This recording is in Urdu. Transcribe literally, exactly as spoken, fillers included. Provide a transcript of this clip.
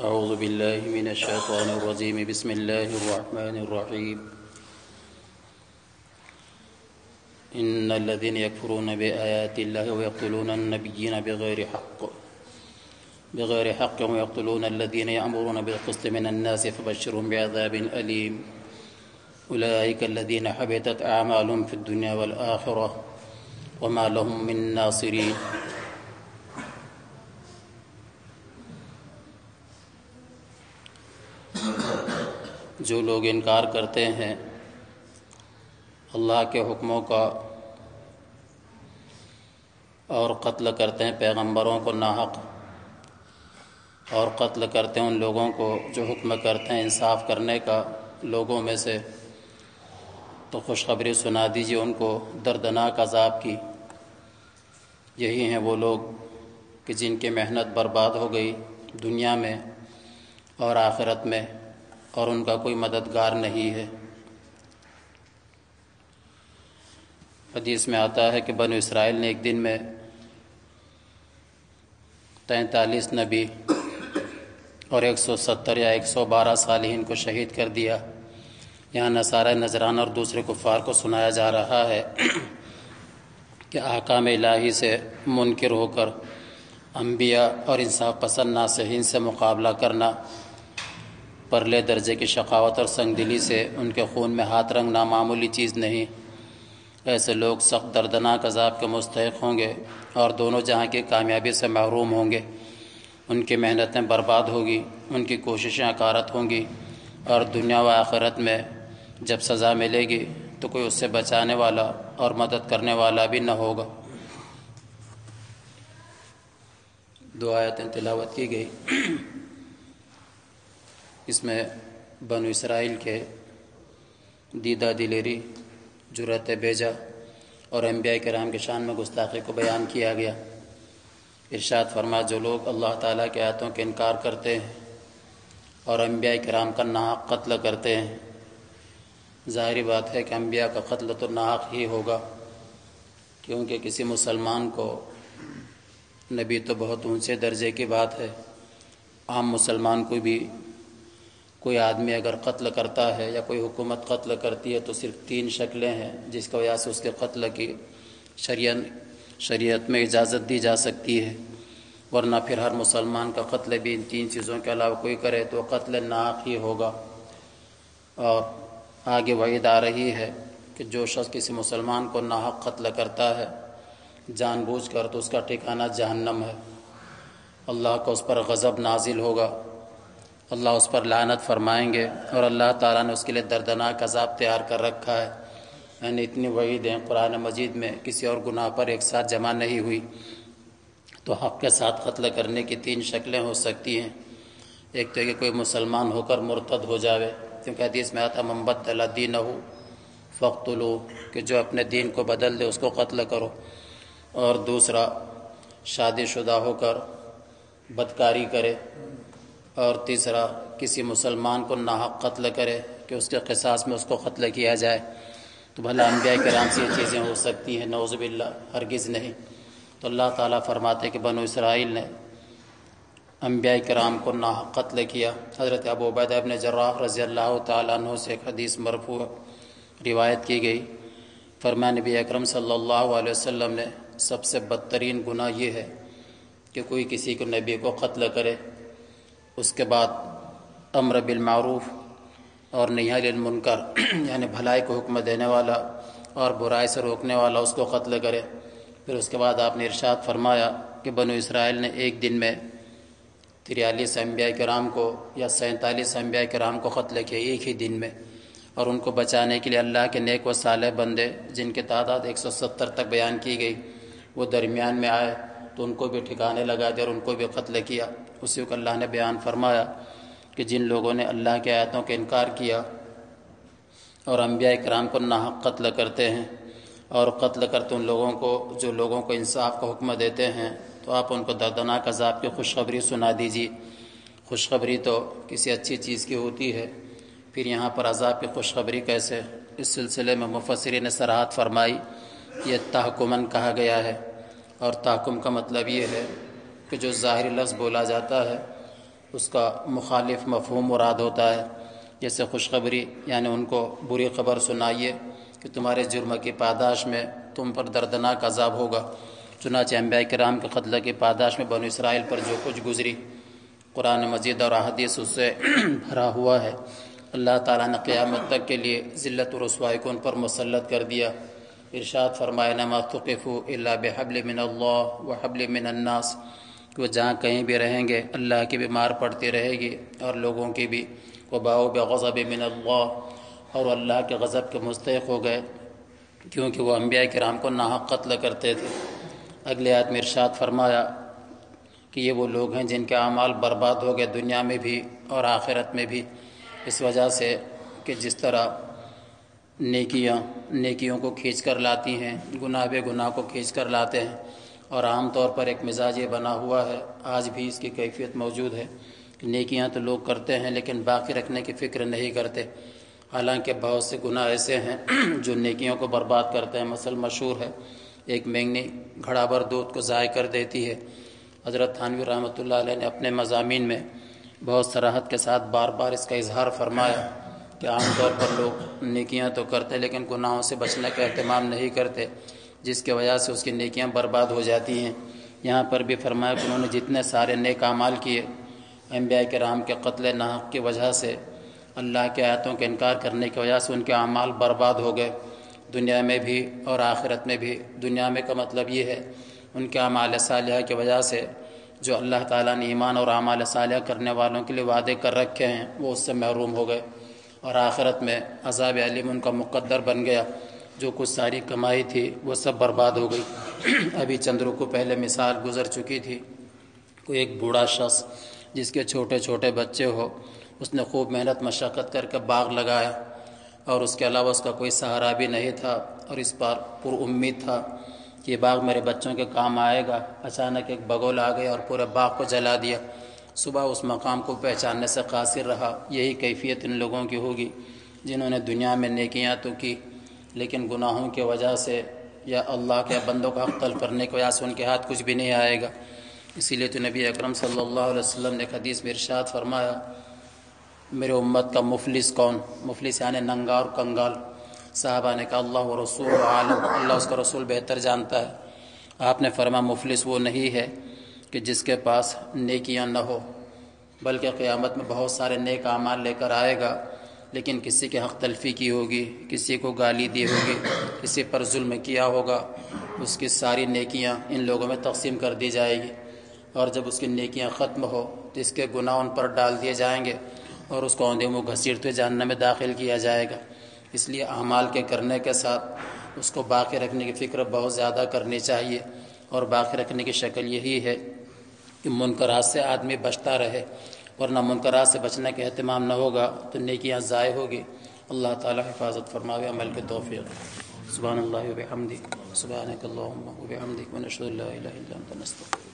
أعوذ بالله من الشيطان الرجيم بسم الله الرحمن الرحيم إن الذين يكفرون بآيات الله ويقتلون النبيين بغير حق بغير حق ويقتلون الذين يأمرون بالقسط من الناس فبشرهم بعذاب أليم أولئك الذين حبطت أعمالهم في الدنيا والآخرة وما لهم من ناصرين. جو لوگ انکار کرتے ہیں اللہ کے حکموں کا اور قتل کرتے ہیں پیغمبروں کو ناحق اور قتل کرتے ہیں ان لوگوں کو جو حکم کرتے ہیں انصاف کرنے کا لوگوں میں سے، تو خوشخبری سنا دیجیے ان کو دردناک عذاب کی. یہی ہیں وہ لوگ کہ جن کی محنت برباد ہو گئی دنیا میں اور آخرت میں، اور ان کا کوئی مددگار نہیں ہے. حدیث میں آتا ہے کہ بنو اسرائیل نے ایک دن میں تینتالیس نبی اور ایک سو ستر یا ایک سو بارہ صالحین کو شہید کر دیا. یہاں نصارہ نجران اور دوسرے کفار کو سنایا جا رہا ہے کہ احکام الہی سے منکر ہو کر انبیاء اور انصاف پسند ناصحین سے مقابلہ کرنا پرلے درجے کی شقاوت اور سنگ دلی سے ان کے خون میں ہاتھ رنگنا معمولی چیز نہیں. ایسے لوگ سخت دردناک عذاب کے مستحق ہوں گے اور دونوں جہاں کی کامیابی سے محروم ہوں گے. ان کی محنتیں برباد ہوگی، ان کی کوششیں اکارت ہوں گی، اور دنیا و آخرت میں جب سزا ملے گی تو کوئی اس سے بچانے والا اور مدد کرنے والا بھی نہ ہوگا. دو آیتیں تلاوت کی گئی. اس میں بنو اسرائیل کے دیدہ دلیری، جرأت بیجا اور انبیاء کرام کے شان میں گستاخی کو بیان کیا گیا. ارشاد فرما جو لوگ اللہ تعالیٰ کے آیتوں کے انکار کرتے ہیں اور انبیاء کرام کا ناحق قتل کرتے ہیں، ظاہری بات ہے کہ انبیاء کا قتل تو ناحق ہی ہوگا، کیونکہ کسی مسلمان کو نبی تو بہت اونچے درجے کی بات ہے. عام مسلمان کو بھی کوئی آدمی اگر قتل کرتا ہے یا کوئی حکومت قتل کرتی ہے تو صرف تین شکلیں ہیں جس کی وجہ سے اس کے قتل کی شریعت شریعت میں اجازت دی جا سکتی ہے، ورنہ پھر ہر مسلمان کا قتل بھی ان تین چیزوں کے علاوہ کوئی کرے تو قتل ناحق ہی ہوگا. اور آگے وعید آ رہی ہے کہ جو شخص کسی مسلمان کو ناحق قتل کرتا ہے جان بوجھ کر تو اس کا ٹھکانہ جہنم ہے. اللہ کا اس پر غضب نازل ہوگا، اللہ اس پر لعنت فرمائیں گے، اور اللہ تعالیٰ نے اس کے لیے دردناک عذاب تیار کر رکھا ہے. یعنی اتنی وعیدیں قرآن مجید میں کسی اور گناہ پر ایک ساتھ جمع نہیں ہوئی. تو حق کے ساتھ قتل کرنے کی تین شکلیں ہو سکتی ہیں. ایک تو کہ کوئی مسلمان ہو کر مرتد ہو جاوے، کیونکہ حدیث میں آتا من بدل دینہ فاقتلوہ، کہ جو اپنے دین کو بدل دے اس کو قتل کرو. اور دوسرا شادی شدہ ہو کر بدکاری کرے. اور تیسرا کسی مسلمان کو ناحق قتل کرے کہ اس کے قصاص میں اس کو قتل کیا جائے. تو بھلا انبیاء کرام سے یہ چیزیں ہو سکتی ہیں؟ نعوذ باللہ، ہرگز نہیں. تو اللہ تعالیٰ فرماتے کہ بنو اسرائیل نے انبیاء کرام کو ناحق قتل کیا. حضرت ابو عبیدہ ابن جراح رضی اللہ تعالیٰ عنہ سے ایک حدیث مرفوع روایت کی گئی. فرمایا نبی اکرم صلی اللہ علیہ وسلم نے سب سے بدترین گناہ یہ ہے کہ کوئی کسی کو نبی کو قتل کرے، اس کے بعد امر بالمعروف اور نہی عن المنکر یعنی بھلائی کو حکم دینے والا اور برائی سے روکنے والا اس کو قتل کرے. پھر اس کے بعد آپ نے ارشاد فرمایا کہ بنو اسرائیل نے ایک دن میں تریالیس انبیاء کرام کو یا سینتالیس انبیاء کرام کو قتل کیا ایک ہی دن میں. اور ان کو بچانے کے لیے اللہ کے نیک و صالح بندے جن کی تعداد ایک سو ستر تک بیان کی گئی وہ درمیان میں آئے تو ان کو بھی ٹھکانے لگا دیا اور ان کو بھی قتل کیا. اسی کو اللہ نے بیان فرمایا کہ جن لوگوں نے اللہ کے آیتوں کا انکار کیا اور انبیاء کرام کو ناحق قتل کرتے ہیں اور قتل کرتے ان لوگوں کو جو لوگوں کو انصاف کا حکم دیتے ہیں، تو آپ ان کو دردناک عذاب کی خوشخبری سنا دیجیے. خوشخبری تو کسی اچھی چیز کی ہوتی ہے، پھر یہاں پر عذاب کی خوشخبری کیسے؟ اس سلسلے میں مفسرین نے صراحت فرمائی یہ تحکمن کہا گیا ہے، اور تحکم کا مطلب یہ ہے کہ جو ظاہری لفظ بولا جاتا ہے اس کا مخالف مفہوم مراد ہوتا ہے، جیسے خوشخبری یعنی ان کو بری خبر سنائیے کہ تمہارے جرم کی پاداش میں تم پر دردناک عذاب ہوگا۔ چنانچہ انبیاء کرام کے قتل کی پاداش میں بنو اسرائیل پر جو کچھ گزری، قرآن مجید اور احادیث اس سے بھرا ہوا ہے۔ اللہ تعالیٰ نے قیامت تک کے لیے ذلت و رسوائی کو ان پر مسلط کر دیا۔ ارشاد فرمایا انما ثقفوا الا بحبل من اللہ وحبل من الناس، کہ وہ جہاں کہیں بھی رہیں گے اللہ کی بھی مار پڑتی رہے گی اور لوگوں کی بھی۔ وباؤوا بغضب من اللہ، اور اللہ کے غضب کے مستحق ہو گئے کیونکہ وہ انبیاء کرام کو ناحق قتل کرتے تھے۔ اگلے آیت میں ارشاد فرمایا کہ یہ وہ لوگ ہیں جن کے اعمال برباد ہو گئے دنیا میں بھی اور آخرت میں بھی، اس وجہ سے کہ جس طرح نیکیاں نیکیوں کو کھینچ کر لاتی ہیں، گناہ بے گناہ کو کھینچ کر لاتے ہیں، اور عام طور پر ایک مزاج یہ بنا ہوا ہے، آج بھی اس کی کیفیت موجود ہے کہ نیکیاں تو لوگ کرتے ہیں لیکن باقی رکھنے کی فکر نہیں کرتے، حالانکہ بہت سے گناہ ایسے ہیں جو نیکیوں کو برباد کرتے ہیں۔ مثل مشہور ہے، ایک مینگنی گھڑا بھر دودھ کو ضائع کر دیتی ہے۔ حضرت تھانوی رحمۃ اللہ علیہ نے اپنے مضامین میں بہت صراحت کے ساتھ بار بار اس کا اظہار فرمایا کہ عام طور پر لوگ نیکیاں تو کرتے لیکن گناہوں سے بچنے کا اہتمام نہیں کرتے، جس کی وجہ سے اس کی نیکیاں برباد ہو جاتی ہیں۔ یہاں پر بھی فرمایا کہ انہوں نے جتنے سارے نیک اعمال کیے، انبیاء کرام کے قتل ناحق کی وجہ سے، اللہ کے آیاتوں کے انکار کرنے کی وجہ سے ان کے اعمال برباد ہو گئے، دنیا میں بھی اور آخرت میں بھی۔ دنیا میں کا مطلب یہ ہے ان کے اعمال صالحہ کی وجہ سے جو اللہ تعالیٰ نے ایمان اور اعمال صالحہ کرنے والوں کے لیے وعدے کر رکھے ہیں وہ اس سے محروم ہو گئے، اور آخرت میں عذاب علیم ان کا مقدر بن گیا، جو کچھ ساری کمائی تھی وہ سب برباد ہو گئی۔ ابھی چند رکوع پہلے مثال گزر چکی تھی، کوئی ایک بوڑھا شخص جس کے چھوٹے چھوٹے بچے ہو، اس نے خوب محنت مشقت کر کے باغ لگایا اور اس کے علاوہ اس کا کوئی سہارا بھی نہیں تھا، اور اس پر پر امید تھا کہ یہ باغ میرے بچوں کے کام آئے گا۔ اچانک ایک بگول آ گیا اور پورے باغ کو جلا دیا۔ صبح اس مقام کو پہچاننے سے قاصر رہا۔ یہی کیفیت ان لوگوں کی ہوگی جنہوں نے دنیا میں نیکیاں تو کی لیکن گناہوں کی وجہ سے یا اللہ کے بندوں کا حق تلف کرنے کی وجہ سے ان کے ہاتھ کچھ بھی نہیں آئے گا۔ اسی لیے تو نبی اکرم صلی اللہ علیہ وسلم نے حدیث میں ارشاد فرمایا میرے امت کا مفلس کون؟ مفلس یعنی ننگا اور کنگال۔ صحابہ نے کہا اللہ و رسول عالم، اللہ اس کا رسول بہتر جانتا ہے۔ آپ نے فرمایا مفلس وہ نہیں ہے کہ جس کے پاس نیکیاں نہ ہو، بلکہ قیامت میں بہت سارے نیک اعمال لے کر آئے گا لیکن کسی کے حق تلفی کی ہوگی، کسی کو گالی دی ہوگی، کسی پر ظلم کیا ہوگا، اس کی ساری نیکیاں ان لوگوں میں تقسیم کر دی جائے گی، اور جب اس کی نیکیاں ختم ہو تو اس کے گناہ ان پر ڈال دیے جائیں گے اور اس کو اوندے منہ گھسیٹتے جہنم میں داخل کیا جائے گا۔ اس لیے اعمال کے کرنے کے ساتھ اس کو باقی رکھنے کی فکر بہت زیادہ کرنی چاہیے، اور باقی رکھنے کی شکل یہی ہے کہ منکرات سے آدمی بچتا رہے، ورنہ منکرات سے بچنے کا اہتمام نہ ہوگا تو نیکیاں ضائع ہوگی۔ اللہ تعالی حفاظت فرماوے، عمل کے توفیق۔ سبحان اللہ و بحمدہ، سبحانک اللہم و بحمدک، ونشہد ان لا الہ الا انت نستغفرک۔